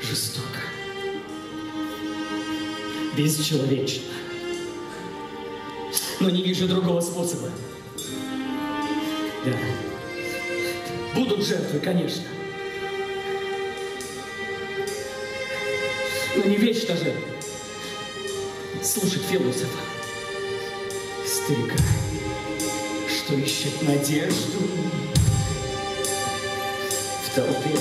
жестоко, бесчеловечно. Но не вижу другого способа. Да. Будут жертвы, конечно. Но не вечно же слушать философа, старика, что ищет надежду в толпе.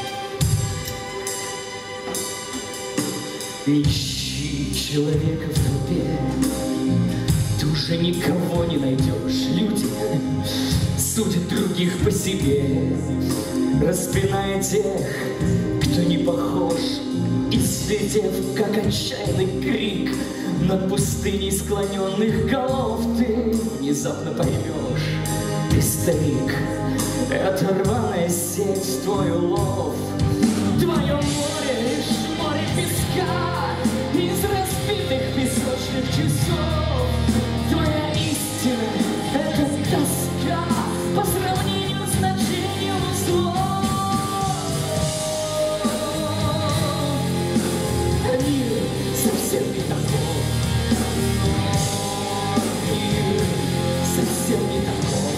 Не ищи человека в толпе, ты уже никого не найдешь. Люди судят других по себе, распиная тех, кто не похож, и слетев, как отчаянный крик над пустыней склоненных голов, ты внезапно поймешь, ты старик, это рваная сеть, твой улов, твое море лишь море песка из разбитых песочных часов, твоя истина — это тоска по сравнению с значением слов. Мир совсем не таков, мир совсем не таков.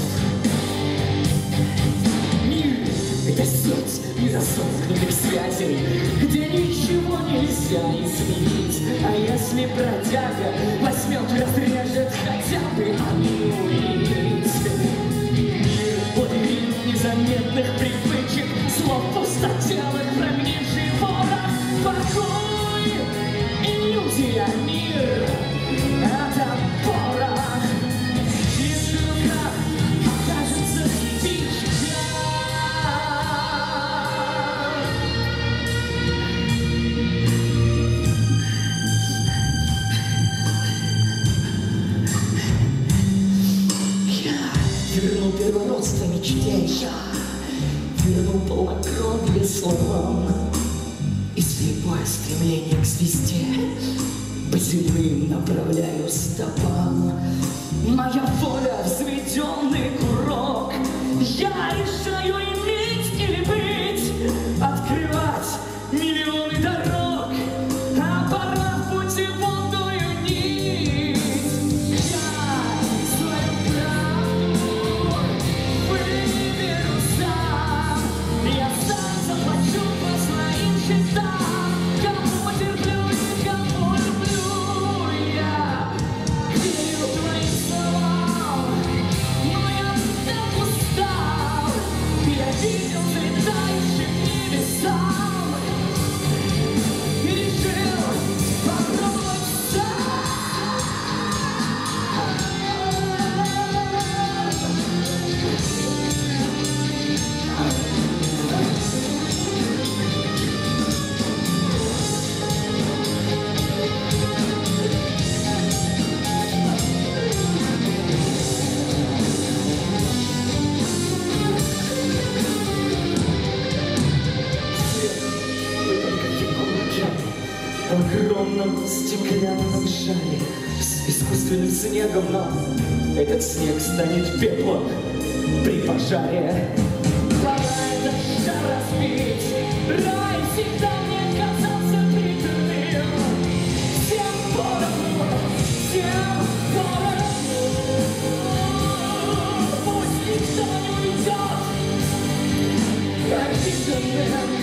Мир — это сеть неразомкнутых связей, где ничего нельзя изменить. А если бродяга возьмет, разрежет хотя бы одну нить. Мир — лабиринт незаметных привычек, слов пустотелых, прогнивший ворох, покой, иллюзия, мир — это порох. Если в руках окажется спичка, вернул первородство мечте, я вернул полнокровие словам и слепое стремление к звезде по земным направляю стопам. Моя воля — взведенный курок, я решаю иметь или быть, открывать миллионы дорог, а пора в путеводную нить. Я свою правду выберу сам, я сам заплачу по своим счетам, кому потерплюсь, кому люблю. Я верю твоим словам, но я так устал, я видел взлетающих небесам и решил попробовать сам. В огромном стеклянном шаре с искусственным снегом, но этот снег станет пеплом при пожаре. Пора этот шар разбить, рай всегда мне казался приторным. Всем поровну, всем поровну, пусть никто не уйдет обиженным.